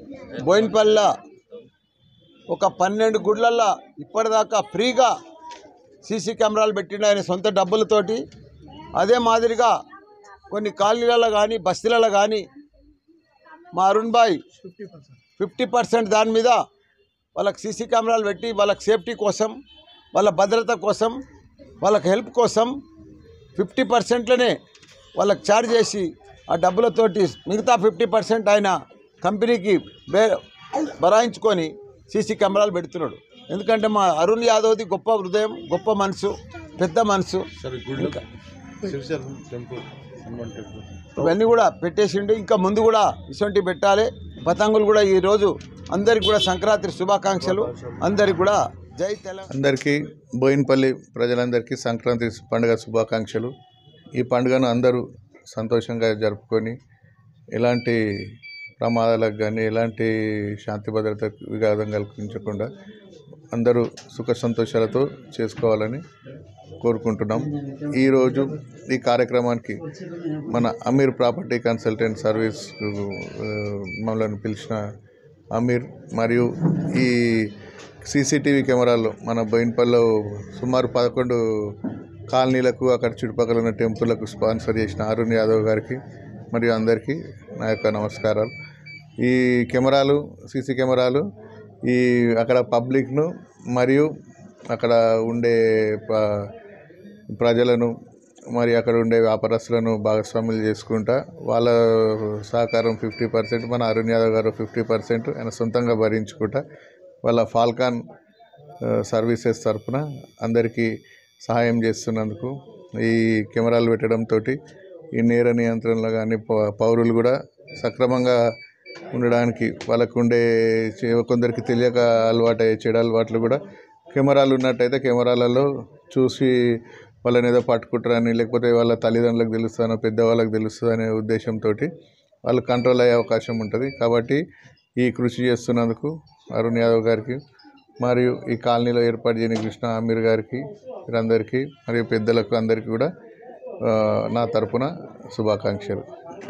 బోయినపల్లిలో ఒక 12 గుడ్లల్లో ఇప్పటిదాకా ఫ్రీగా సీసీ కెమెరాలు పెట్టిండు ఆయన సొంత డబ్బులతోటి. అదే మాదిరిగా కొన్ని కాలనీలలో కానీ బస్తీలలో కానీ మా అరుణ్ భాయ్ 50% దాని మీద వాళ్ళకి సీసీ కెమెరాలు పెట్టి వాళ్ళకి సేఫ్టీ కోసం, వాళ్ళ భద్రత కోసం, వాళ్ళకి హెల్ప్ కోసం 50%లోనే వాళ్ళకి ఛార్జ్ చేసి ఆ డబ్బులతోటి మిగతా 50% ఆయన కంపెనీకి బరాయించుకొని సీసీ కెమెరాలు పెడుతున్నాడు. ఎందుకంటే మా అరుణ్ యాదవ్ది గొప్ప హృదయం, గొప్ప మనసు, పెద్ద మనసు. ఇవన్నీ కూడా పెట్టేసిండు. ఇంకా ముందు కూడా ఇటువంటి పెట్టాలి. పతంగులు కూడా ఈరోజు అందరికి కూడా సంక్రాంతి శుభాకాంక్షలు. అందరికి కూడా జై తెలంగాణ. అందరికీ బోయినపల్లి ప్రజలందరికీ సంక్రాంతి పండుగ శుభాకాంక్షలు. ఈ పండుగను అందరూ సంతోషంగా జరుపుకొని ఎలాంటి ప్రమాదాలకు కానీ ఎలాంటి శాంతి భద్రత విఘాతం కల్పించకుండా అందరూ సుఖ సంతోషాలతో చేసుకోవాలని కోరుకుంటున్నాం. ఈరోజు ఈ కార్యక్రమానికి మన అమీర్ ప్రాపర్టీ కన్సల్టెంట్ సర్వీస్ మమ్మల్ని పిలిచిన అమీర్ మరియు ఈ సీసీటీవీ కెమెరాలు మన బోయినపల్లిలో సుమారు 11 కాలనీలకు అక్కడ చుట్టుపక్కల ఉన్న టెంపుల్లకు స్పాన్సర్ చేసిన అరుణ్ యాదవ్ గారికి మరియు అందరికీ నా యొక్క నమస్కారాలు. ఈ కెమెరాలు సీసీ కెమెరాలు ఈ అక్కడ పబ్లిక్ను మరియు అక్కడ ఉండే ప్రజలను మరి అక్కడ ఉండే వ్యాపారస్తులను భాగస్వాములు చేసుకుంటా వాళ్ళ సహకారం 50%, మన అరుణ్ యాదవ్ గారు 50% ఆయన సొంతంగా భరించుకుంటా వాళ్ళ ఫాల్కాన్ సర్వీసెస్ తరఫున అందరికీ సహాయం చేస్తున్నందుకు ఈ కెమెరాలు పెట్టడంతో ఈ నేర నియంత్రణలో కానీ పౌరులు కూడా సక్రమంగా ఉండడానికి వాళ్ళకు ఉండే కొందరికి తెలియక చెడు అలవాట్లు కూడా కెమెరాలు ఉన్నట్టయితే కెమెరాలలో చూసి వాళ్ళని ఏదో పట్టుకుంటారని, లేకపోతే వాళ్ళ తల్లిదండ్రులకు తెలుస్తుందనో పెద్దవాళ్ళకి తెలుస్తుంది అనే ఉద్దేశంతో వాళ్ళు కంట్రోల్ అయ్యే అవకాశం ఉంటుంది. కాబట్టి ఈ కృషి చేస్తున్నందుకు అరుణ్ యాదవ్ గారికి మరియు ఈ కాలనీలో ఏర్పాటు చేయని కృష్ణ అమీర్ గారికి వీరందరికీ మరియు పెద్దలకు అందరికీ కూడా నా తరపున శుభాకాంక్షలు.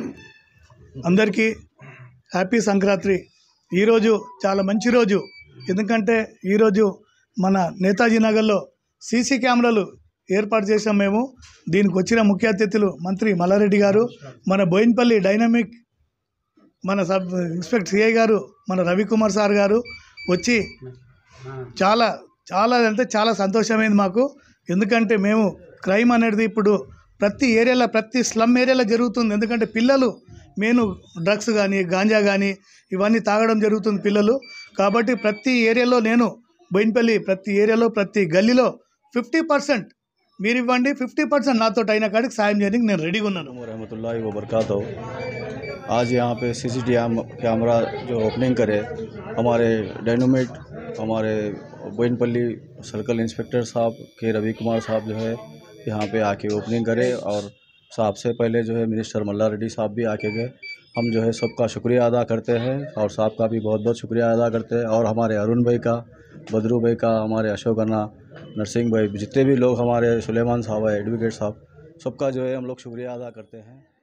అందరికీ హ్యాపీ సంక్రాంతి. ఈరోజు చాలా మంచి రోజు. ఎందుకంటే ఈరోజు మన నేతాజీ నగర్లో సీసీ కెమెరాలు ఏర్పాటు చేసాం మేము. దీనికి వచ్చిన ముఖ్య అతిథులు మంత్రి మల్లారెడ్డి గారు, మన బోయినపల్లి డైనమిక్ మన సబ్ ఇన్స్పెక్టర్ సిఐ గారు, మన రవికుమార్ సార్ గారు వచ్చి చాలా చాలా అంటే చాలా సంతోషమైంది మాకు. ఎందుకంటే మేము క్రైమ్ అనేది ఇప్పుడు ప్రతి ఏరియాలో ప్రతి స్లమ్ ఏరియాలో జరుగుతుంది. ఎందుకంటే పిల్లలు మెయిన్ డ్రగ్స్ కానీ గాంజా కానీ ఇవన్నీ తాగడం జరుగుతుంది పిల్లలు. కాబట్టి ప్రతి ఏరియాలో నేను బోయినపల్లి ప్రతి ఏరియాలో ప్రతి గల్లీలో 50% మీరు ఇవ్వండి, 50% నాతో అయిన కాడికి సాయం చేయడానికి నేను రెడీగా ఉన్నాను. रहमतुल्लाहि व बरकातहू। आज यहाँ पे सीसीटीवी कैमरा जो ओपनिंग करे हमारे डायनामिट हमारे बोइनपल्ली सर्कल इंस्पेक्टर साहब के रवि कुमार साहब जो है यहाँ पे आके ओपनिंग करे, और साहब से पहले जो है मिनिस्टर मल्लारेड्डी साहब भी आके गए। हम जो है सबका शुक्रिया अदा करते हैं और साहब का भी बहुत बहुत शुक्रिया अदा करते हैं, और हमारे अरुण भाई का, बदरू भाई का, हमारे अशोक अन्ना, नरसिंह भाई, जितने भी लोग हमारे सुलेमान साहब है, एडवोकेट साहब, सबका जो है हम लोग शुक्रिया अदा करते हैं।